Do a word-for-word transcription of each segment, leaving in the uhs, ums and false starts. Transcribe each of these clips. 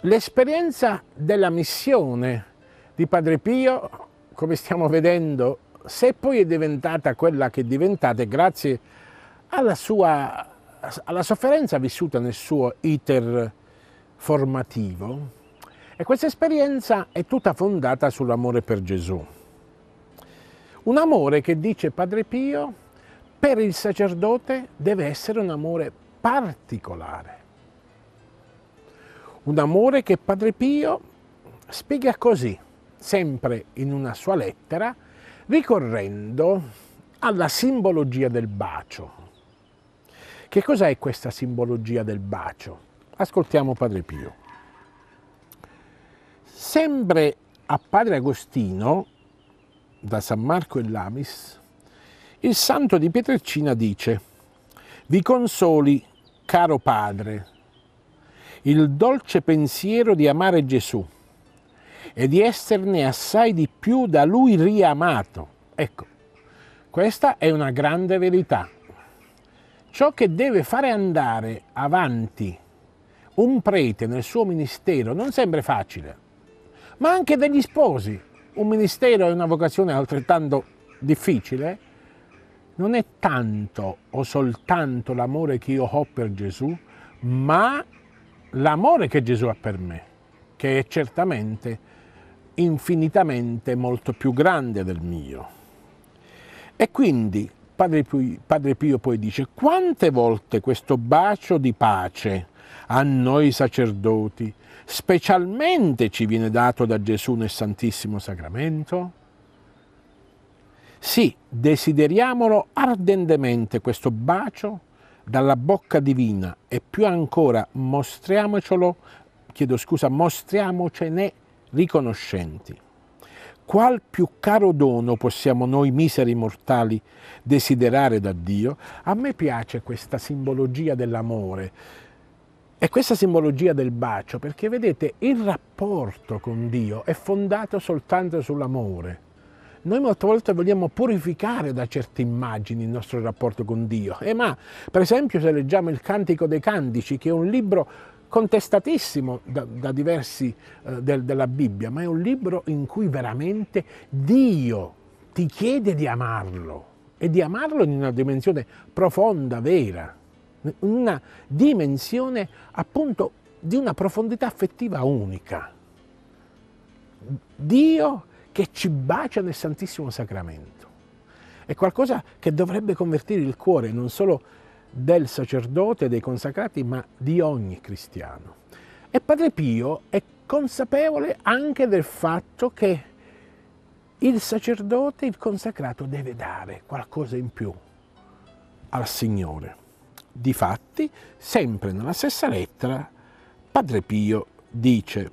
L'esperienza della missione di Padre Pio, come stiamo vedendo, se poi è diventata quella che è diventata, è grazie alla sua alla sofferenza vissuta nel suo iter formativo, e questa esperienza è tutta fondata sull'amore per Gesù. Un amore che, dice Padre Pio, per il sacerdote deve essere un amore particolare. Un amore che Padre Pio spiega così, sempre in una sua lettera, ricorrendo alla simbologia del bacio. Che cos'è questa simbologia del bacio? Ascoltiamo Padre Pio. Sempre a Padre Agostino, da San Marco e Lamis, il santo di Pietrelcina dice: vi consoli, caro padre, il dolce pensiero di amare Gesù e di esserne assai di più da lui riamato. Ecco, questa è una grande verità. Ciò che deve fare andare avanti un prete nel suo ministero non sempre facile, ma anche degli sposi. Un ministero è una vocazione altrettanto difficile. Non è tanto o soltanto l'amore che io ho per Gesù, ma l'amore che Gesù ha per me, che è certamente infinitamente molto più grande del mio. E quindi Padre Pio, Padre Pio poi dice: quante volte questo bacio di pace a noi sacerdoti specialmente ci viene dato da Gesù nel Santissimo Sacramento? Sì, desideriamolo ardentemente questo bacio dalla bocca divina, e più ancora mostriamocelo, chiedo scusa, mostriamocene riconoscenti. Qual più caro dono possiamo noi miseri mortali desiderare da Dio? A me piace questa simbologia dell'amore e questa simbologia del bacio, perché vedete, il rapporto con Dio è fondato soltanto sull'amore. Noi molte volte vogliamo purificare da certe immagini il nostro rapporto con Dio. Eh, ma, per esempio, se leggiamo il Cantico dei Cantici, che è un libro contestatissimo da, da diversi eh, del, della Bibbia, ma è un libro in cui veramente Dio ti chiede di amarlo, e di amarlo in una dimensione profonda, vera, una dimensione appunto di una profondità affettiva unica. Dio che ci bacia nel Santissimo Sacramento. È qualcosa che dovrebbe convertire il cuore non solo del sacerdote, dei consacrati, ma di ogni cristiano. E Padre Pio è consapevole anche del fatto che il sacerdote, il consacrato, deve dare qualcosa in più al Signore. Difatti, sempre nella stessa lettera, Padre Pio dice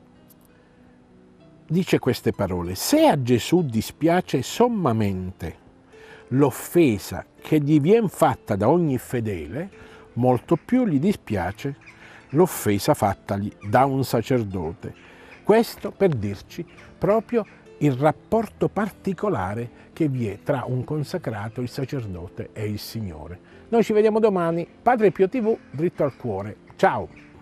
Dice queste parole: se a Gesù dispiace sommamente l'offesa che gli vien fatta da ogni fedele, molto più gli dispiace l'offesa fattagli da un sacerdote. Questo per dirci proprio il rapporto particolare che vi è tra un consacrato, il sacerdote e il Signore. Noi ci vediamo domani. Padre Pio tivù, dritto al cuore. Ciao!